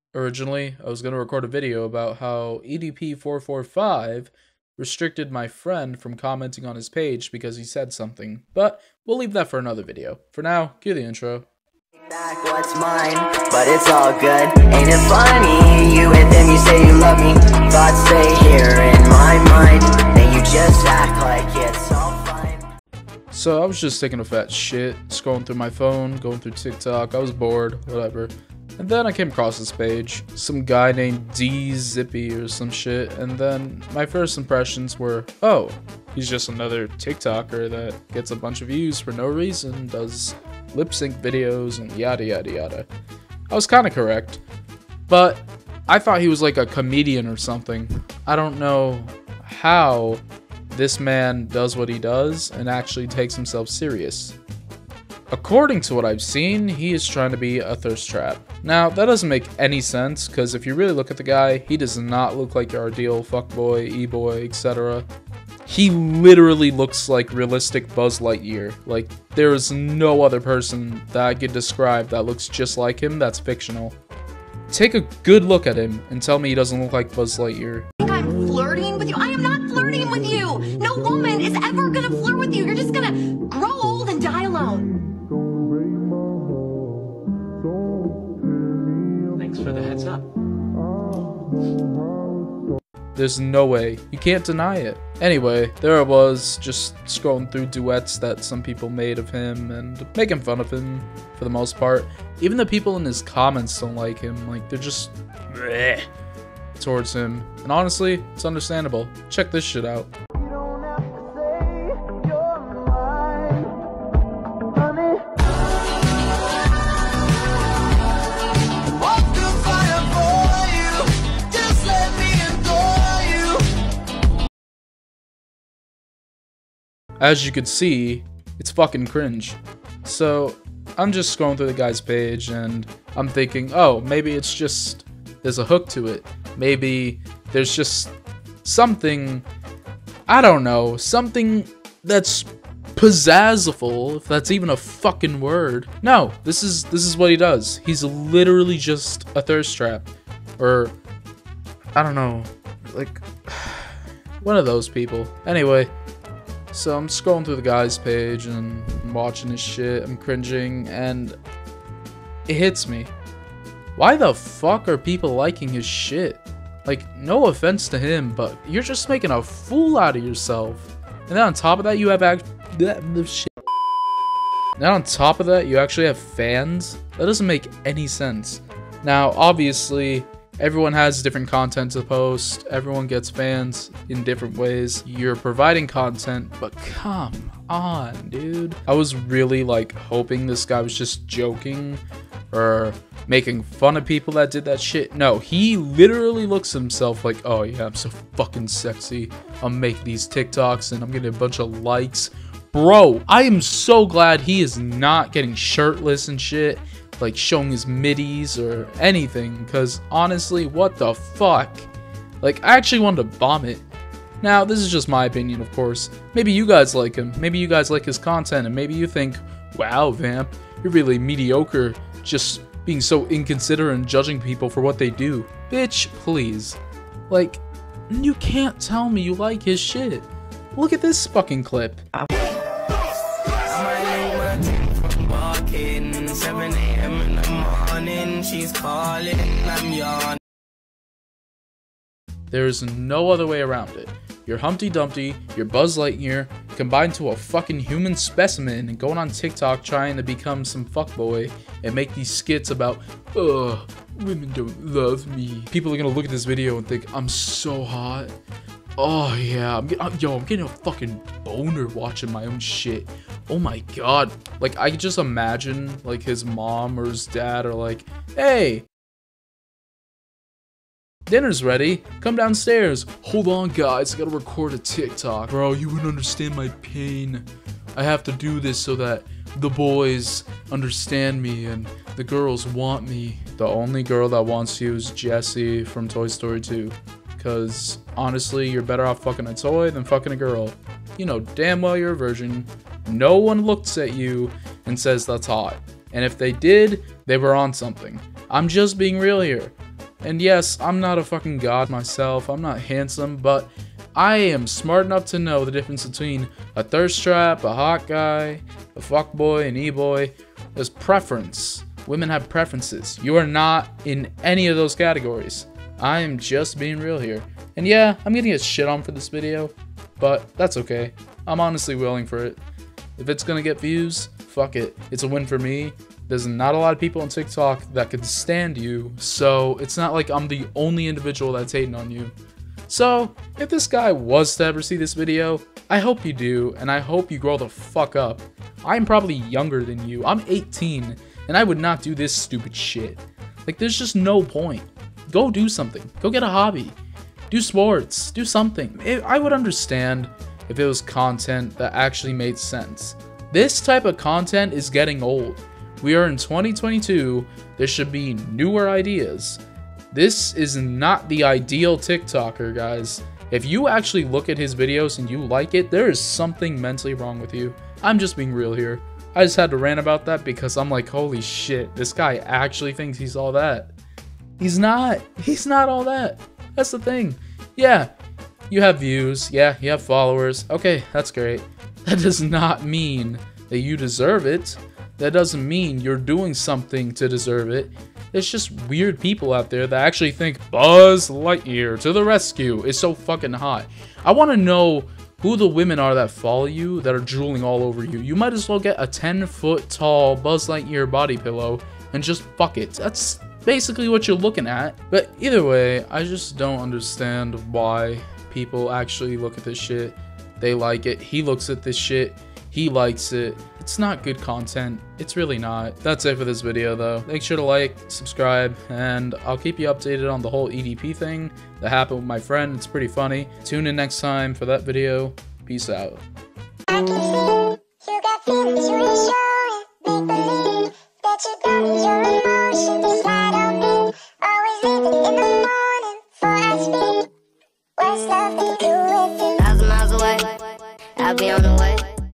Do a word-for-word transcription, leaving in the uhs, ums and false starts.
Originally, I was going to record a video about how E D P four four five restricted my friend from commenting on his page because he said something, but we'll leave that for another video. For now, cue the intro. Back what's mine, but it's all good. Ain't it funny? You hit them, you say you love me. Thoughts stay here in my mind, and you just act like it's all fine. So I was just taking a fat shit, scrolling through my phone, going through TikTok. I was bored, whatever. And then I came across this page, some guy named D Zippy or some shit, and then my first impressions were, oh, he's just another TikToker that gets a bunch of views for no reason, does lip sync videos and yada yada yada. I was kind of correct, but I thought he was like a comedian or something. I don't know how this man does what he does and actually takes himself serious. According to what I've seen, he is trying to be a thirst trap. Now, that doesn't make any sense, because if you really look at the guy, he does not look like your ideal fuckboy, e-boy, et cetera. He literally looks like realistic Buzz Lightyear. Like, there is no other person that I could describe that looks just like him that's fictional. Take a good look at him and tell me he doesn't look like Buzz Lightyear. I think I'm flirting with you. I am not flirting with you. No woman is ever gonna flirt with you. You're just gonna grow old and die alone. Thanks for the heads up. There's no way. You can't deny it. Anyway, there I was, just scrolling through duets that some people made of him and making fun of him for the most part. Even the people in his comments don't like him. Like, they're just bleh towards him. And honestly, it's understandable. Check this shit out. As you could see, it's fucking cringe. So, I'm just scrolling through the guy's page and I'm thinking, oh, maybe it's just, there's a hook to it. Maybe there's just something, I don't know, something that's pizzazziful, if that's even a fucking word. No, this is, this is what he does. He's literally just a thirst trap. Or, I don't know, like, one of those people. Anyway. So I'm scrolling through the guy's page and I'm watching his shit, I'm cringing, and it hits me. Why the fuck are people liking his shit? Like, no offense to him, but you're just making a fool out of yourself. And then on top of that, you have act- that shit. Now on top of that, you actually have fans? That doesn't make any sense. Now, obviously, everyone has different content to post, everyone gets fans in different ways. You're providing content, but come on, dude. I was really like hoping this guy was just joking or making fun of people that did that shit. No, he literally looks at himself like, oh yeah, I'm so fucking sexy. I'll make these TikToks and I'm getting a bunch of likes. Bro, I am so glad he is not getting shirtless and shit, like showing his middies or anything, because honestly, what the fuck? Like, I actually wanted to vomit. Now, this is just my opinion, of course. Maybe you guys like him, maybe you guys like his content, and maybe you think, wow, Vamp, you're really mediocre, just being so inconsiderate and judging people for what they do. Bitch, please. Like, you can't tell me you like his shit. Look at this fucking clip. seven A M in the morning, she's calling, I'm yawning. There's no other way around it. You're Humpty Dumpty, you're Buzz Lightyear, combined to a fucking human specimen and going on TikTok trying to become some fuckboy and make these skits about, ugh, women don't love me. People are gonna look at this video and think, I'm so hot. Oh yeah, I'm, I'm, yo, I'm getting a fucking boner watching my own shit. Oh my god. Like, I could just imagine, like, his mom or his dad are like, hey, dinner's ready. Come downstairs. Hold on, guys. I gotta record a TikTok. Bro, you wouldn't understand my pain. I have to do this so that the boys understand me and the girls want me. The only girl that wants you is Jessie from Toy Story two. Because, honestly, you're better off fucking a toy than fucking a girl. You know damn well you're a virgin. No one looks at you and says that's hot. And if they did, they were on something. I'm just being real here. And yes, I'm not a fucking god myself, I'm not handsome, but I am smart enough to know the difference between a thirst trap, a hot guy, a fuckboy, an e-boy. There's preference. Women have preferences. You are not in any of those categories. I am just being real here. And yeah, I'm gonna get shit on for this video, but that's okay. I'm honestly willing for it. If it's gonna get views, fuck it. It's a win for me. There's not a lot of people on TikTok that could stand you, so it's not like I'm the only individual that's hating on you. So, if this guy was to ever see this video, I hope you do, and I hope you grow the fuck up. I'm probably younger than you. I'm eighteen, and I would not do this stupid shit. Like, there's just no point. Go do something. Go get a hobby. Do sports. Do something. It, I would understand if it was content that actually made sense. This type of content is getting old. We are in twenty twenty-two. There should be newer ideas. This is not the ideal TikToker, guys. If you actually look at his videos and you like it, there is something mentally wrong with you. I'm just being real here. I just had to rant about that because I'm like, holy shit, this guy actually thinks he's all that. He's not. He's not all that. That's the thing. Yeah, you have views. Yeah, you have followers. Okay, that's great. That does not mean that you deserve it. That doesn't mean you're doing something to deserve it. There's just weird people out there that actually think Buzz Lightyear to the rescue is so fucking hot. I want to know who the women are that follow you that are drooling all over you. You might as well get a ten foot tall Buzz Lightyear body pillow and just fuck it. That's basically what you're looking at. But either way, I just don't understand why people actually look at this shit. They like it. He looks at this shit. He likes it. It's not good content. It's really not. That's it for this video though. Make sure to like, subscribe, and I'll keep you updated on the whole E D P thing that happened with my friend. It's pretty funny. Tune in next time for that video. Peace out. I can see you got feelings, you ain't showing. Make believe that you got me, your emotions slide on me. Always leaving in the morning before I speak. What's love to do with it? Thousand miles away, I'll be on the way.